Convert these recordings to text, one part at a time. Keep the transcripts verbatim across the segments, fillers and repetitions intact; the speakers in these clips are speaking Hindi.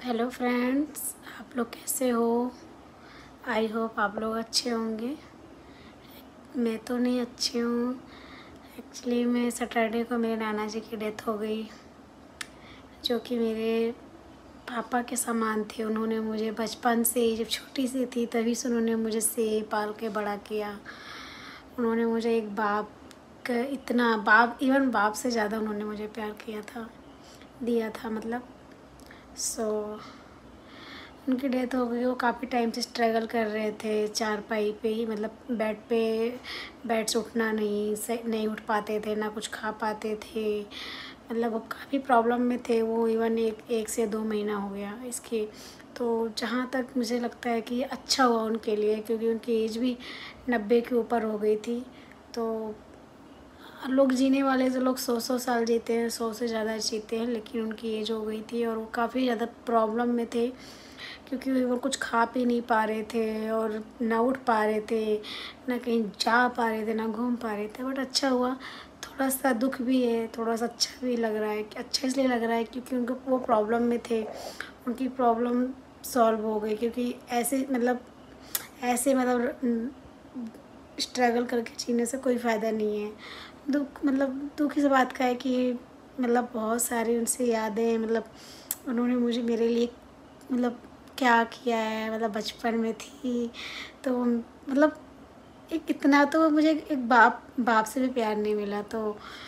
हेलो फ्रेंड्स, आप लोग कैसे हो? आई होप आप लोग अच्छे होंगे। मैं तो नहीं अच्छी हूँ। एक्चुअली मैं सैटरडे को मेरे नाना जी की डेथ हो गई, जो कि मेरे पापा के समान थे। उन्होंने मुझे बचपन से ही, जब छोटी सी थी तभी से उन्होंने मुझे से पाल के बड़ा किया। उन्होंने मुझे एक बाप का इतना बाप इवन बाप से ज़्यादा उन्होंने मुझे प्यार किया था, दिया था मतलब। सो so, उनकी डेथ हो गई। वो काफ़ी टाइम से स्ट्रगल कर रहे थे चारपाई पे ही, मतलब बेड पे बेड से उठना नहीं से नहीं उठ पाते थे, ना कुछ खा पाते थे। मतलब वो काफ़ी प्रॉब्लम में थे वो। इवन एक एक से दो महीना हो गया इसके। तो जहाँ तक मुझे लगता है कि अच्छा हुआ उनके लिए, क्योंकि उनकी एज भी नब्बे के ऊपर हो गई थी। तो लोग जीने वाले तो लोग सौ सौ साल जीते हैं, सौ से ज़्यादा जीते हैं, लेकिन उनकी एज हो गई थी और वो काफ़ी ज़्यादा प्रॉब्लम में थे, क्योंकि वो कुछ खा पी नहीं पा रहे थे और ना उठ पा रहे थे, ना कहीं जा पा रहे थे, ना घूम पा रहे थे। बट अच्छा हुआ। थोड़ा सा दुख भी है, थोड़ा सा अच्छा भी लग रहा है। कि अच्छा इसलिए लग रहा है क्योंकि उनको वो प्रॉब्लम में थे, उनकी प्रॉब्लम सॉल्व हो गई। क्योंकि ऐसे मतलब ऐसे मतलब स्ट्रगल करके जीने से कोई फ़ायदा नहीं है। दुख मतलब दुख इस बात का है कि मतलब बहुत सारी उनसे यादें, मतलब उन्होंने मुझे मेरे लिए मतलब क्या किया है, मतलब बचपन में थी तो मतलब एक इतना तो मुझे एक बाप बाप से भी प्यार नहीं मिला। तो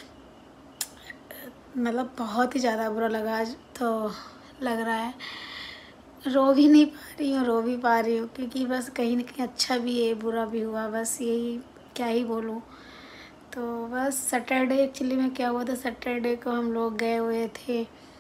मतलब बहुत ही ज़्यादा बुरा लगा आज। तो लग रहा है रो भी नहीं पा रही हूँ, रो भी पा रही हूँ, क्योंकि बस कहीं ना कहीं अच्छा भी है बुरा भी हुआ, बस यही क्या ही बोलूँ। तो बस सैटरडे एक्चुअली में क्या हुआ था, सैटरडे को हम लोग गए हुए थे,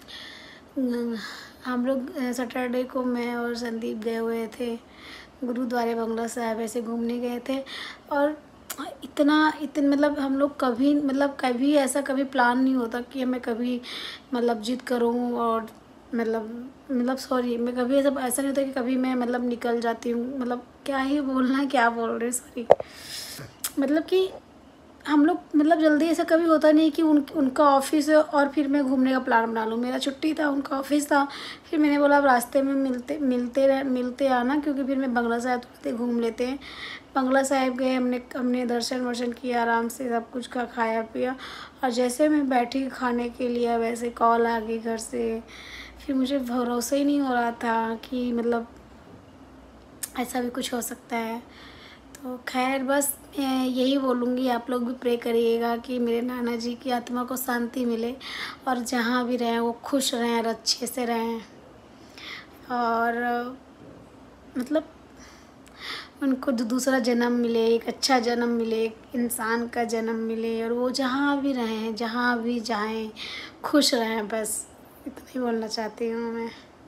हम लोग सैटरडे को मैं और संदीप गए हुए थे गुरुद्वारे बंगला साहब, ऐसे घूमने गए थे। और इतना इतन मतलब हम लोग कभी मतलब कभी ऐसा कभी प्लान नहीं होता कि मैं कभी मतलब जिद करूँ और मतलब मतलब सॉरी मैं कभी ऐसा ऐसा नहीं होता कि कभी मैं मतलब निकल जाती हूँ, मतलब क्या ही बोलना है, क्या बोल रहे सॉरी। मतलब कि हम लोग मतलब जल्दी ऐसा कभी होता नहीं कि उन उनका ऑफिस है और फिर मैं घूमने का प्लान बना लूँ। मेरा छुट्टी था, उनका ऑफिस था। फिर मैंने बोला अब रास्ते में मिलते मिलते रह मिलते आना, क्योंकि फिर मैं बंगला साहिब थोड़े घूम लेते हैं। बंगला साहिब गए, हमने हमने दर्शन वर्शन किया, आराम से सब कुछ का खाया पिया। और जैसे मैं बैठी खाने के लिए वैसे कॉल आ गई घर से। फिर मुझे भरोसा ही नहीं हो रहा था कि मतलब ऐसा भी कुछ हो सकता है। तो खैर बस मैं यही बोलूँगी, आप लोग भी प्रे करिएगा कि मेरे नाना जी की आत्मा को शांति मिले और जहाँ भी रहें वो खुश रहें और अच्छे से रहें। और मतलब उनको दूसरा जन्म मिले, एक अच्छा जन्म मिले, एक इंसान का जन्म मिले, और वो जहाँ भी रहें, जहाँ भी जाएं, खुश रहें। बस इतना ही बोलना चाहती हूँ मैं।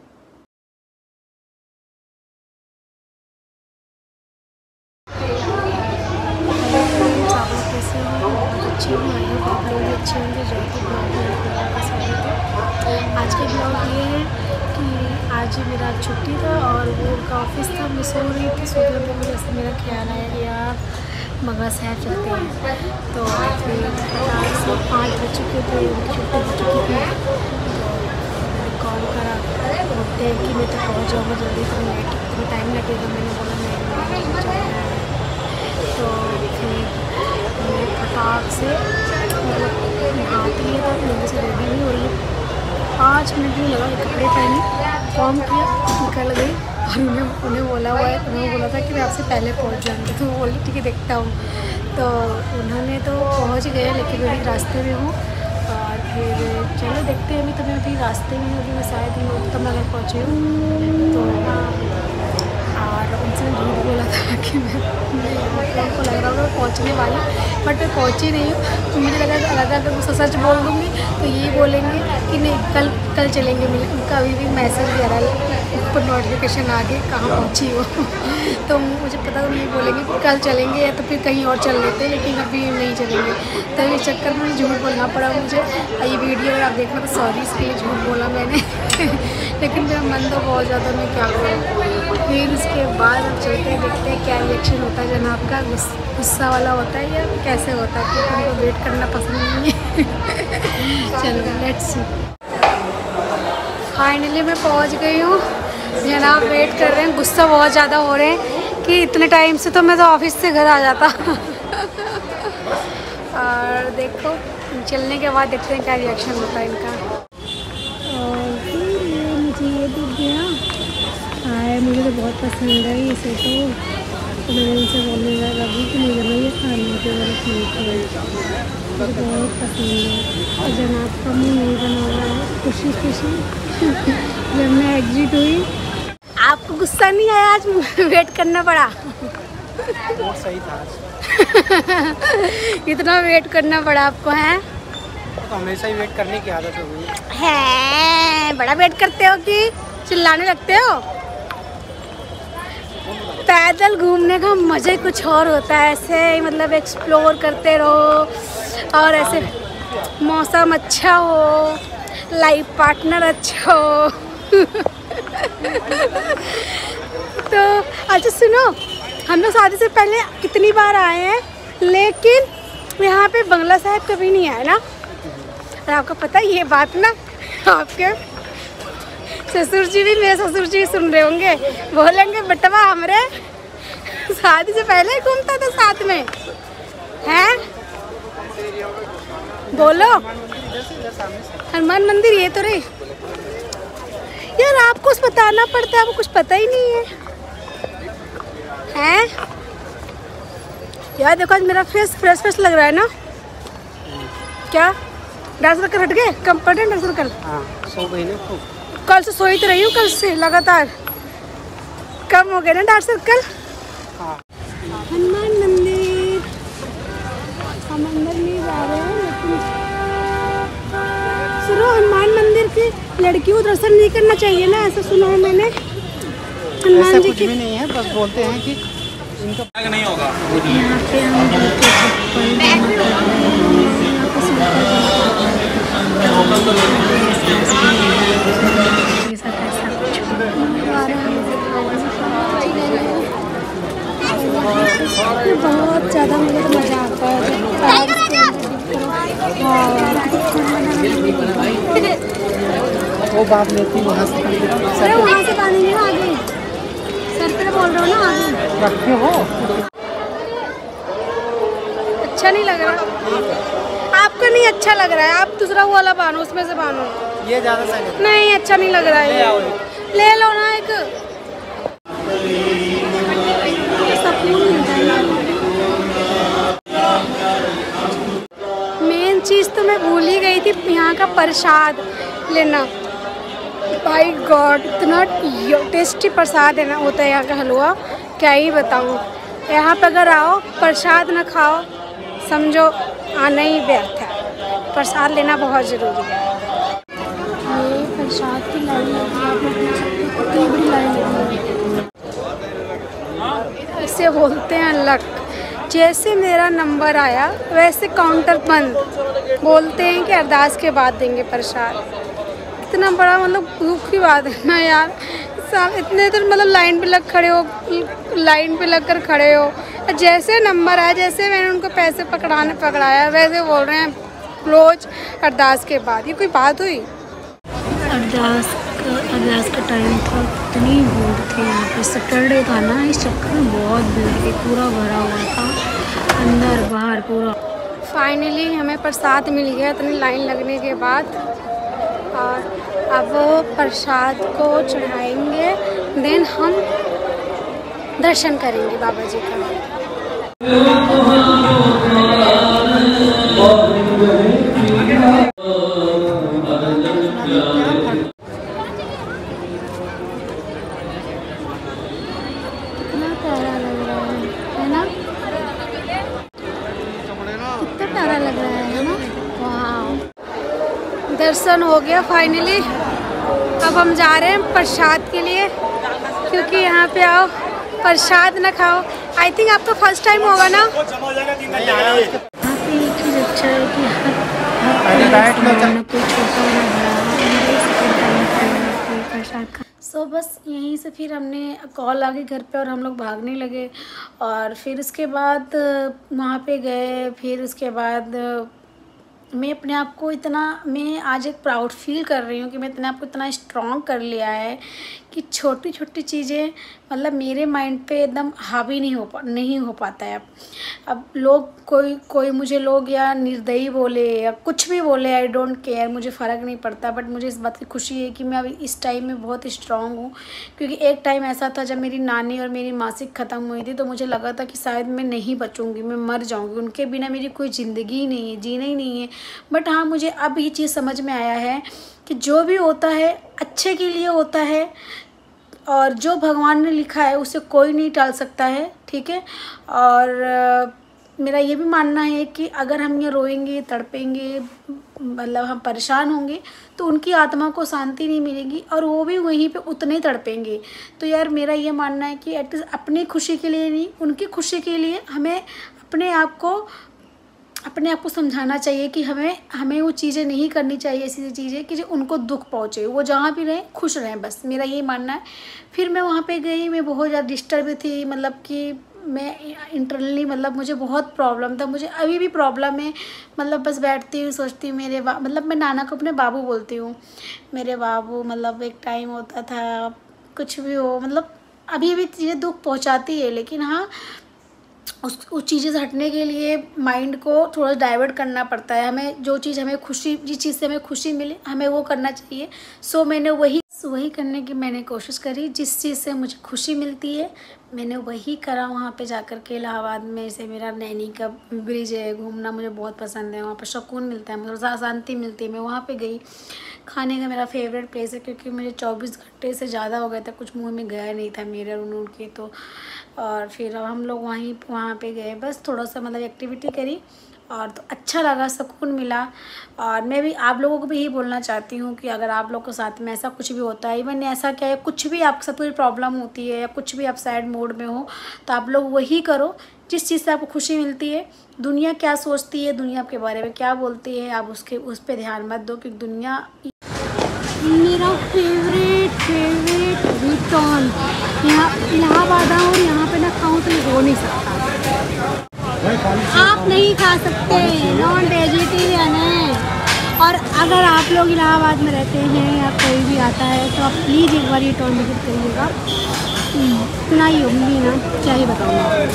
आप लोग कैसे हो? बहुत अच्छे हो, आई होप आप लोग भी अच्छे होंगे। जो कि ब्लॉग में आपका स्वागत है। आज का ब्लॉग ये है कि आज मेरा छुट्टी था और वो उनका ऑफिस था। मैं सो रही थी, सोते हुए मुझे ऐसे मेरा ख्याल आया कि यार बंगला साहिब चलते हैं। तो फिर रात से पाँच बज चुके थे, उनकी छुट्टी हो चुकी थी। तो कॉल करा, बोलते हैं कि मैं तो पहुँच जाऊँगा जल्दी, तो लेट तो टाइम लगेगा। मैंने बोला नहीं, तो फिर मैं फटाक से मतलब नहाती है तो जल्दी से रेडी भी हो रही है। पाँच मिनट नहीं लगा, कपड़े पहने, फॉर्म किया, निकल गई। और उन्हें उन्हें बोला हुआ है उन्होंने बोला था कि मैं आपसे पहले पहुंच जाऊँगी। तो वो बोली ठीक है देखता हूँ। तो उन्होंने तो पहुंच गए, लेकिन मैं भी रास्ते में हूँ। और फिर चलो देखते हैं। अभी तो मैं अभी रास्ते में हूँ, अभी मैं शायद ही उत्तम नगर पहुँची हूँ। तो और उनसे झूठ बोला था कि मैं उनको लग रहा होगा पहुँचने वाली, बट मैं पहुँची नहीं हूँ। तो मुझे लगा लगा अगर मैं सच बोल दूँगी तो यही बोलेंगे कि नहीं कल कल चलेंगे मिले। उनका अभी भी मैसेज भी आ रहा है, ऊपर नोटिफिकेशन आ गई कहाँ पहुँची हो। तो मुझे पता है नहीं बोलेंगे कि कल चलेंगे या तो फिर कहीं और चल लेते, लेकिन अभी नहीं चलेंगे। तो इस चक्कर में झूठ बोलना पड़ा मुझे। ये वीडियो आप देखना तो सॉरी, इसके लिए झूठ बोला मैंने। लेकिन मेरा मन तो बहुत ज़्यादा, मैं क्या करूँ। फिर उसके बाद अब चलते हैं, देखते हैं क्या रिएक्शन होता है जनाब का। गुस्सा वाला होता है या कैसे होता है, क्योंकि उनको वेट करना पसंद नहीं है। चलो लेट्स सी। फाइनली मैं पहुंच गई हूँ। जनाब वेट कर रहे हैं, गुस्सा बहुत ज़्यादा हो रहे हैं कि इतने टाइम से तो मैं तो ऑफिस से घर आ जाता। और देखो चलने के बाद देखते हैं क्या रिएक्शन होता है इनका। और फिर ये मुझे ये दिख गया, आए मुझे तो बहुत पसंद है इसे, तो मैं इनसे बोलने लगी कि मुझे ना ये खाने के वाले ठीक है, मुझे बहुत पसंद है। और जनाब का मुँह नहीं बना हुआ है, खुशी खुशी जब मैं एग्जिट हुई। आपको गुस्सा नहीं आया आज वेट करना पड़ा? बहुत सही था इतना वेट करना पड़ा आपको है? तो हमेशा ही वेट करने की आदत हो गई है। बड़ा वेट करते हो कि चिल्लाने लगते हो? पैदल घूमने का मज़ा ही कुछ और होता है, ऐसे मतलब एक्सप्लोर करते रहो और ऐसे मौसम अच्छा हो, लाइफ पार्टनर अच्छा हो। तो अच्छा सुनो, हम लोग शादी से पहले कितनी बार आए हैं, लेकिन यहाँ पे बंगला साहब कभी नहीं आए ना। और आपको पता है ये बात ना, आपके ससुर जी भी, मेरे ससुर जी सुन रहे होंगे, बोलेंगे बटवा हमरे शादी से पहले घूमता था साथ में, हैं? बोलो। हनुमान मंदिर ये तो रही यार, आपको बताना पड़ता है, आपको कुछ पता ही नहीं है, हैं? यार देखो आज मेरा फेस फ्रेश फ्रेश लग रहा है ना। क्या डार्क सर्कल हट गए? कम पड़े डार्क सर्कल? हाँ, सो गई ना खूब। कल से सोई तो रही हूँ, कल से लगातार कम हो गए ना डार्क सर्कल। हाँ। हनुमान मंदिर हम अंदर नहीं जा रहे हैं, लेकिन सुनो हनुमान मंदिर की लड़कियों को दर्शन नहीं करना चाहिए ना, ऐसा सुना है मैंने। हनुमान जी की नहीं है, बस बोलते हैं कि इनका बैग नहीं होगा। यहाँ पे हम बहुत ज़्यादा मुझे तो मज़ा आता है। वो बात लेती वहाँ से अरे वहाँ से पानी नहीं आगे, सर पे बोल रहा हूँ ना आगे रखे हो। अच्छा नहीं लग रहा आपको? नहीं अच्छा लग रहा है, आप दूसरा वो वाला बानो, उसमें से बानो। ये ज़्यादा सही है। नहीं अच्छा नहीं लग रहा है, ले, ले लो ना एक। मेन चीज़ तो मैं भूल ही गई थी, यहाँ का प्रसाद लेना। बाय गॉड इतना टेस्टी प्रसाद है ना, होता है यहाँ का हलवा, क्या ही बताऊँ। यहाँ पर अगर आओ प्रसाद ना खाओ समझो आना ही व्यर्थ है, प्रसाद लेना बहुत ज़रूरी है। ये प्रसाद की लाइन लगी है, आप लोग देख सकते हो कितनी बड़ी लाइन लगी है। इसे बोलते हैं लक। जैसे मेरा नंबर आया वैसे काउंटर बंद, बोलते हैं कि अरदास के बाद देंगे प्रसाद। इतना बड़ा मतलब दुख की बात है ना यार, इतने देर मतलब लाइन पे लग खड़े हो, लाइन पे लग कर खड़े हो, जैसे नंबर आया, जैसे मैंने उनको पैसे पकड़ाने पकड़ाया वैसे बोल रहे हैं रोज अरदास के बाद। ये कोई बात हुई? अरदास का अरदास का टाइम था, इतनी भीड़ थी यहाँ पे, सैटरडे था ना, इस चक्कर में बहुत भीड़ थी, पूरा भरा हुआ था अंदर बाहर पूरा। फाइनली हमें प्रसाद मिल गया इतनी लाइन लगने के बाद, और अब प्रसाद को चढ़ाएंगे, देन हम दर्शन करेंगे बाबा जी का। कितना प्यारा लग रहा है, है ना? कितना प्यारा लग रहा है ना? वाह, दर्शन हो गया फाइनली। अब हम जा रहे हैं प्रसाद के लिए, क्योंकि यहाँ पे आओ प्रसाद ना खाओ। आई थिंक आपका फर्स्ट टाइम होगा ना? यहाँ पे एक चीज़ अच्छा है कि हर कोई छोटा ना बड़ा प्रसाद खा। सो बस यहीं से फिर हमने कॉल आ गई घर पे और हम लोग भागने लगे, और फिर उसके बाद वहाँ पे गए, फिर उसके बाद मैं अपने आप को इतना, मैं आज एक प्राउड फील कर रही हूँ कि मैं अपने आप को इतना स्ट्रॉन्ग कर लिया है कि छोटी छोटी चीज़ें मतलब मेरे माइंड पे एकदम हावी नहीं हो पा नहीं हो पाता है। अब अब लोग कोई कोई मुझे लोग या निर्दयी बोले या कुछ भी बोले, आई डोंट केयर, मुझे फ़र्क नहीं पड़ता। बट मुझे इस बात की खुशी है कि मैं अभी इस टाइम में बहुत स्ट्रॉन्ग हूँ, क्योंकि एक टाइम ऐसा था जब मेरी नानी और मेरी मासिक ख़त्म हुई थी तो मुझे लगा था कि शायद मैं नहीं बचूँगी, मैं मर जाऊँगी, उनके बिना मेरी कोई ज़िंदगी ही नहीं है, जीना ही नहीं है। बट हाँ, मुझे अब ये चीज़ समझ में आया है कि जो भी होता है अच्छे के लिए होता है, और जो भगवान ने लिखा है उसे कोई नहीं टाल सकता है, ठीक है। और आ, मेरा ये भी मानना है कि अगर हम ये रोएंगे, तड़पेंगे, मतलब हम परेशान होंगे तो उनकी आत्मा को शांति नहीं मिलेगी और वो भी वहीं पे उतने ही तड़पेंगे। तो यार मेरा ये मानना है कि एटलीस्ट अपनी खुशी के लिए नहीं, उनकी खुशी के लिए हमें अपने आप को अपने आप को समझाना चाहिए कि हमें हमें वो चीज़ें नहीं करनी चाहिए, ऐसी चीज़ें कि जो उनको दुख पहुँचे। वो जहाँ भी रहें खुश रहें, बस मेरा यही मानना है। फिर मैं वहाँ पे गई, मैं बहुत ज़्यादा डिस्टर्ब थी, मतलब कि मैं इंटरनली मतलब मुझे बहुत प्रॉब्लम था, मुझे अभी भी प्रॉब्लम है। मतलब बस बैठती हूँ सोचती हूँ मेरे बा मतलब मैं नाना को अपने बाबू बोलती हूँ, मेरे बाबू। मतलब एक टाइम होता था, कुछ भी हो, मतलब अभी भी चीज़ें दुख पहुँचाती है, लेकिन हाँ उस उस चीज़ें से हटने के लिए माइंड को थोड़ा डाइवर्ट करना पड़ता है। हमें जो चीज़ हमें खुशी, जिस चीज़ से हमें खुशी मिले हमें वो करना चाहिए। सो मैंने वही वही करने की मैंने कोशिश करी, जिस चीज़ से मुझे खुशी मिलती है मैंने वही करा। वहाँ पे जाकर के इलाहाबाद में से मेरा नैनी का ब्रिज है, घूमना मुझे बहुत पसंद है, वहाँ पर सुकून मिलता है, मुझे शांति मिलती है। मैं वहाँ पे गई, खाने का मेरा फेवरेट प्लेस है, क्योंकि मुझे चौबीस घंटे से ज़्यादा हो गया था, कुछ मुंह में गया नहीं था मेरे और उनके तो। और फिर हम लोग वहीं वहाँ पे गए, बस थोड़ा सा मतलब एक्टिविटी करी और तो अच्छा लगा, सुकून मिला। और मैं भी आप लोगों को भी यही बोलना चाहती हूँ कि अगर आप लोग के साथ में ऐसा कुछ भी होता है, इवन ऐसा क्या है, कुछ भी आपके साथ कोई प्रॉब्लम होती है या कुछ भी आप सैड मूड में हो, तो आप लोग वही करो जिस चीज़ से आपको खुशी मिलती है। दुनिया क्या सोचती है, दुनिया आपके बारे में क्या बोलती है, आप उसके उस पर ध्यान मत दो, क्योंकि दुनिया मेरा फेवरेट फेवरेट रिटर्न यहाँ इलाहाबाद है और यहाँ पे ना खाऊँ तो हो नहीं सकता। आप नहीं खा सकते, नॉन वेजिटेरियन है। और अगर आप लोग इलाहाबाद में रहते हैं या कोई भी आता है तो आप प्लीज़ एक बार ये टाउन विजिट करिएगा। इतना ही होगी ना, क्या ही बताऊँगा।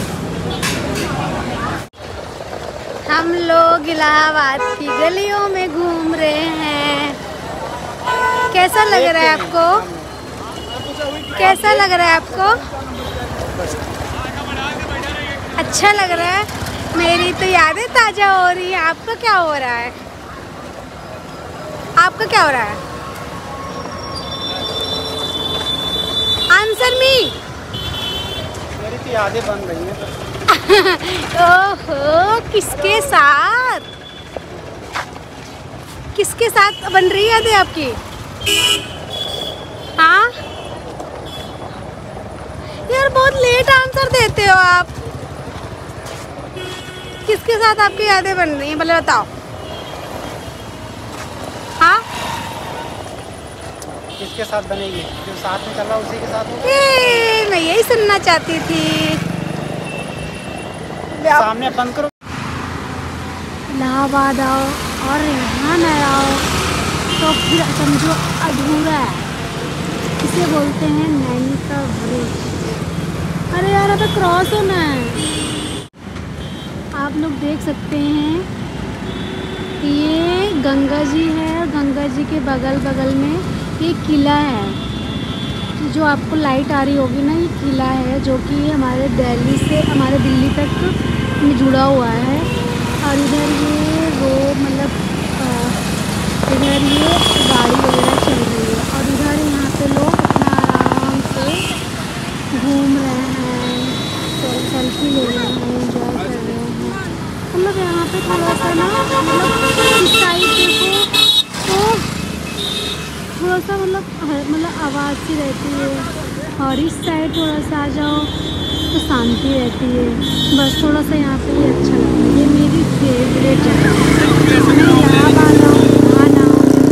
हम लोग इलाहाबाद की गलियों में घूम रहे हैं। कैसा लग रहा है आपको? कैसा लग रहा है आपको? अच्छा लग रहा है? मेरी तो यादें ताज़ा हो रही है। आपका क्या हो रहा है? आपका क्या हो रहा है? Answer me. मेरी तो यादें बन रही हैं। ओहो, किसके साथ किसके साथ बन रही है यादें आपकी? हाँ यार, बहुत लेट आंसर देते हो आप। किसके साथ आपकी यादें बन रही हैं, पहले बताओ। हाँ, किसके साथ बनेगी? जो साथ में चल रहा उसी के साथ होगा। ए, मैं यही सुनना चाहती थी। सामने बंद करो। इलाहाबाद आओ और यहाँ न आओ तो फिर समझो अधूरा है। इसे बोलते हैं नैनी का ब्रिज। अरे यार, अबे क्रॉस होना है। आप लोग देख सकते हैं ये गंगा जी है और गंगा जी के बगल बगल में ये किला है। जो आपको लाइट आ रही होगी ना, ये किला है जो कि हमारे दिल्ली से हमारे दिल्ली तक जुड़ा हुआ है। और इधर ये वो मतलब इधर ये गाड़ी वगैरह चल रही है और इधर यहाँ पे लोग अपना आराम से घूम रहे हैं, सेल्फी ले रहे हैं, एंजॉय कर रहे हैं। मतलब यहाँ पे थोड़ा सा ना, मतलब इस साइड देखो तो थोड़ा सा मतलब मतलब आवाज़ सी रहती है, और इस साइड थोड़ा सा आ जाओ तो शांति रहती है। बस थोड़ा सा यहाँ पे भी अच्छा लगता है। ये मेरी फेवरेट जगह है। मैं यहाँ आ रहा हूँ, यहाँ ना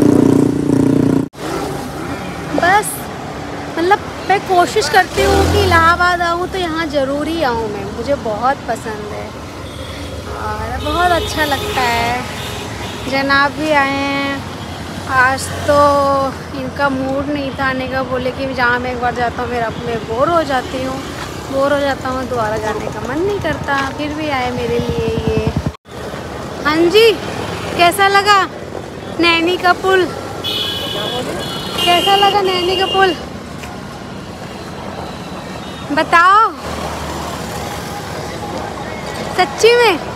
बस मतलब मैं कोशिश करती हूँ कि इलाहाबाद आऊँ तो यहाँ ज़रूर ही आऊँ। मैं मुझे बहुत पसंद है और बहुत अच्छा लगता है जनाब भी आए हैं। आज तो इनका मूड नहीं था आने का, बोले कि जहाँ मैं एक बार जाता हूँ मेरा मैं बोर हो जाती हूँ बोर हो जाता हूँ दोबारा जाने का मन नहीं करता। फिर भी आए मेरे लिए ये। हाँ जी, कैसा लगा नैनी का पुल? कैसा लगा नैनी का पुल बताओ, सच्ची में?